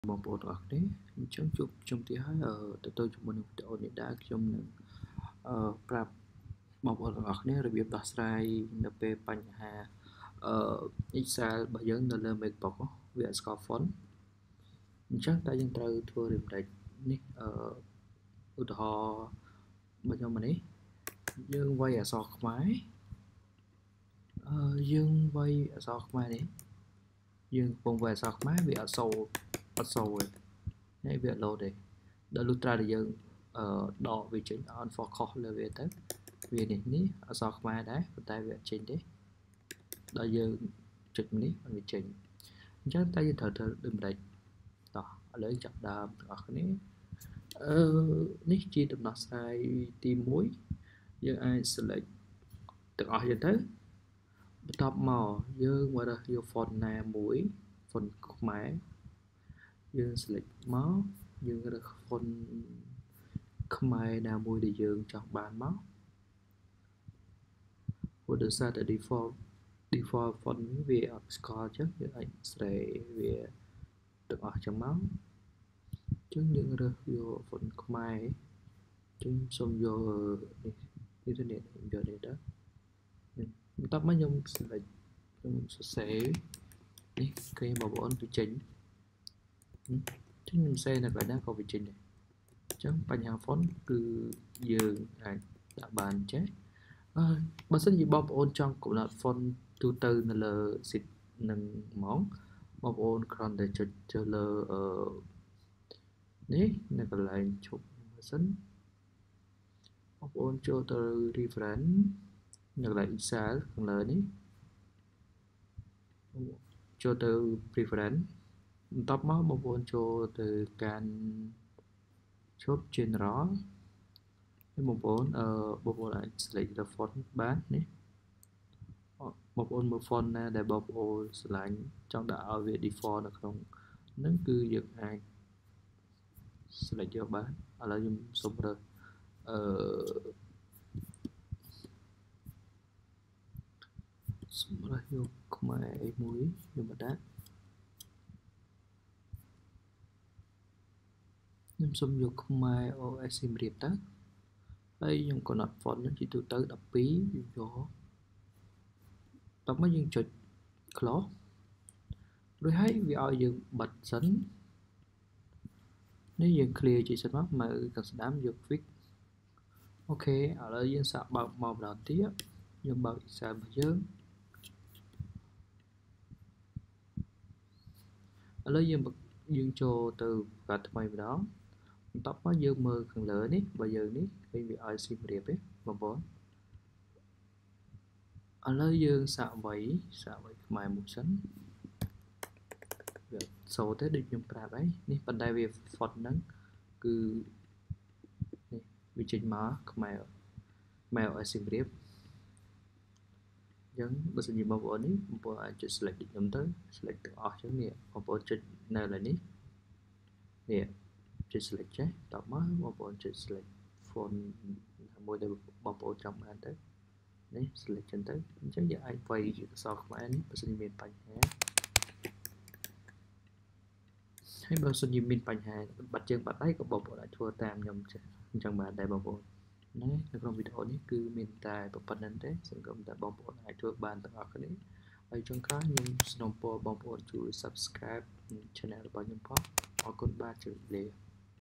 Bong bột ở đấy chẳng chụp trong tí hai ở tôi chụp một video này đã trong prap bong bột ở đấy rồi biết đặt sai np bánh hà Excel bởi dẫn là lên make bọc về score font chắc ta dân từ thua điểm đấy ní ở đó bây giờ mình ấy dương quay ở sọt máy dương quay ở sọt máy đấy dương vùng về sọt máy bị ở sâu rồi này việc lâu đấy đỡ lúc ra thì dương đỏ vị trí on for call là về tới vì này ní ở sọt máy đấy tại việc trình đấy đỡ dương trực ní vị trí chắc ta dân thở đừng đấy đó lấy chậm đàm ở cái ní chi tụi nó sai tìm muối dương ai select tự ở hiện thế top màu dương qua đây vô phần này mũi phần máy dương select máu dương cái phần máy nào mũi để dương chọn bàn máu của được ra tại default phần về score trước như anh sẽ về tự ở trong máu chứ những cái vô phần máy chứ xong vô internet giờ này đó tóc mấy nhung sẽ đi cái bảo bọn vị chính chứ nhung xe là phải đang có vị chính này chứបញ្ហា font គឺយើងអាចដាក់បានចេះបើសិនជាបងប្អូនចង់កំណត់ font ទូទៅនៅលើ sheet នឹងហ្មងបងប្អូនគ្រាន់តែចុចចូលលើនេះនៅកន្លែងឈប់បើសិនបងប្អូនចូលទៅ reference នៅកន្លែង Excel ខាងលើនេះចូលទៅ preference បន្ទាប់មកបងប្អូនចូលទៅកាន់ឈប់ general បងប្អូនអាច select the font បាននេះបងប្អូនមើល font ណាដែលបងប្អូនស្រឡាញ់ចង់ដាក់ឲ្យវា default នៅក្នុងហ្នឹងគឺយើងអាច select យកបានឥឡូវខ្ញុំសូមរើសសម្រាប់យកខ្មែរអីមួយខ្ញុំបដាក់ខ្ញុំសូមយកខ្មែរ OS សៀមរាបទៅហើយខ្ញុំកំណត់ font នេះជាទូទៅ12យកតោះមកយើងចុច close រួចហើយវាឲ្យយើងបិទសិននេះយើង clear ជាសិនមកមើលខាងស្ដាំយក fix អូខេឥឡូវយើងសាកបើកមកម្ដងទៀតយើងបើក Excel របស់យើងឥឡូវយើងចូលទៅកាត់ថ្មីម្ដងបន្ទាប់មកយើងមើលខាងលើនេះបើយើងនេះឃើញវាឲ្យសៀមរាបទេបងប្អូនឥឡូវយើងសាកវាយខ្មែរមួយសិនវាសូទៅដូចខ្ញុំប្រាប់ហើយនេះប៉ុន្តែវា font ហ្នឹងគឺនេះវាចេញមកខ្មែរឲ្យសៀមរាបអញ្ចឹងបើសិនជាបងប្អូននេះបងប្អូនអាចចុច select ដូចខ្ញុំទៅ select ទាំងអស់អញ្ចឹងនេះបងប្អូនចុចនៅលើនេះចុច select ចេះតបមកបងប្អូនចុច select font មួយដែលបងប្អូនចង់បានទៅនេះ select ចឹងទៅអញ្ចឹងយើងអាចវាយអក្សរខ្មែរនេះបើសិនជាមានបញ្ហាហើយបើសិនជាមានបញ្ហាបាត់ជើងបាត់ដៃក៏បងប្អូនអាចធ្វើតាមខ្ញុំចេះអញ្ចឹងបានដែរបងប្អូនណានៅក្នុងវីដេអូនេះគឺមានតែប៉ុណ្្នឹងទេសង្ឃឹមថាបងប្អូនអាចធ្វើបានទាំងអស់គ្នាហើយចុងក្រោយខ្ញុំសូមពរបងប្អូនជួយ subscribe channel របស់ខ្ញុំផងអរគុណបាទជម្រាបលា